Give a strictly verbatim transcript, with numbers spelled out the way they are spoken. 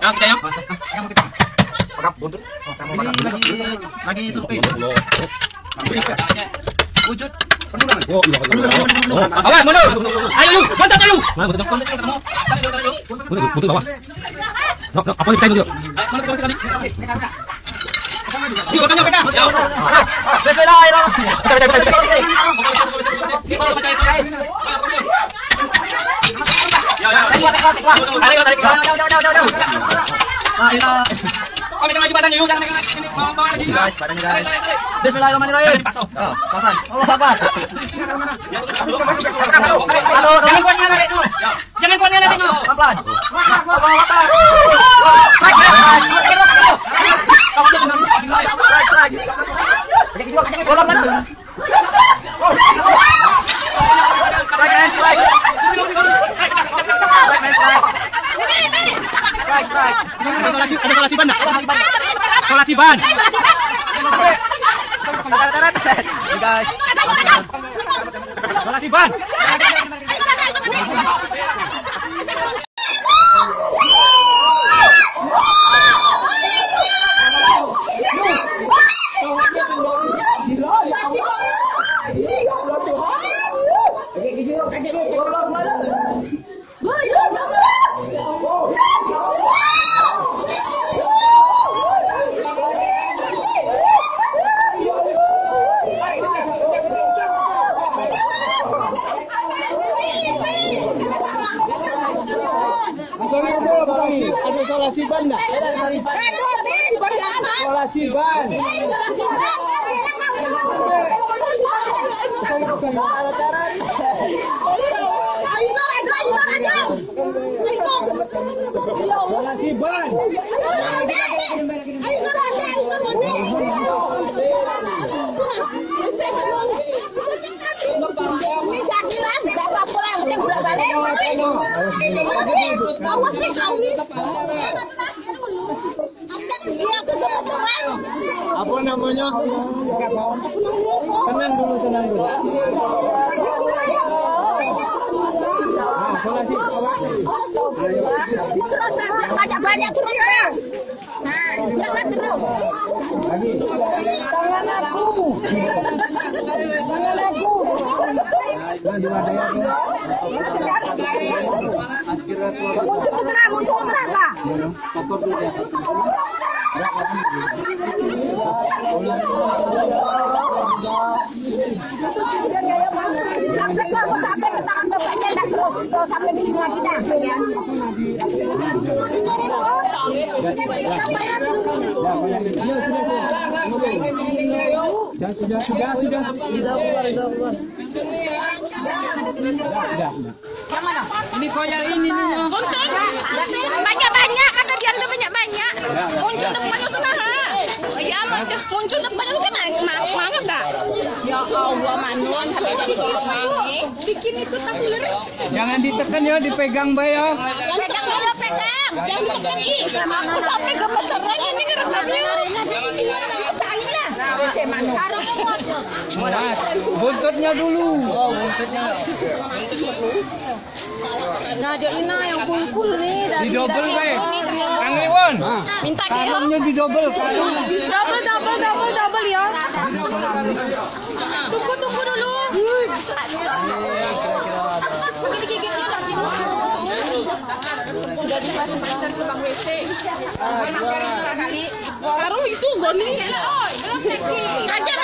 Ya, kita ya. Pakap buntut. Lagi lagi survei. Wujud. Oh, iya. Awas, mundur. Ayo, yuk. Loncat ayo. Mana butuh kontak ketemu. Butuh butuh bawah. Nok, apa kita itu? Ayo, mana kita tadi? Yuk, tanya mereka. Ya. Bismillahirrahmanirrahim. Ya, ya. Tarik, tarik. Ah, iya. Oh, megang lagi badannya yuk, jangan megang ini bawah lagi. Guys, badannya guys. Bismillahirrahmanirrahim. Oh, kapan? Allah Akbar. Halo, jangan kuatnya narik dulu. Jangan kuatnya narik dulu. Pelan. Allah Akbar. Bola mana? Ada solasi ban, solasi ban. Guys, solasi ban. Ada solasi ban enggak? Solasi ban. Solasi ban. Apa namanya? Tenang dulu, tenang dulu. Nah, solasi. Terus banyak-banyak terus ya. Nah, jangan terus. Lagi. Tangan aku. Tangan aku. Nah, di mana ya? Muncul terang, muncul terang Pak. Kotor dulu ya. Sampai kamu sampai ke tangan bapaknya dan terus ke sampai sini lagi dah ya. Sudah, sudah, sudah, sudah. Sudah keluar, sudah keluar. Yang mana? Ini koyak ini nih. Banyak-banyak kata dia ada banyak-banyak. Muncul depannya tuh nah. Ya, muncul depannya tuh kan mangap dah. Ya Allah, manun sampai jadi bikin itu tak bener. Jangan ditekan ya, dipegang bae ya. Pegang dulu, pegang. Jangan ditekan ih. Aku sampai gemeteran ini ngerekamnya. Nah, wis manun. Mas, buntutnya dulu. Oh, buntutnya. Nah, dia ini yang kumpul nih dari Didobel bae. Kang Iwan. Minta dia. Kalungnya didobel, kalung. Double, double, double, double ya. Tunggu, tunggu dulu. Gigit-gigitnya lah sini. Udah dikasih pasar ke Bang W C. Kali. Karung itu goni. Raja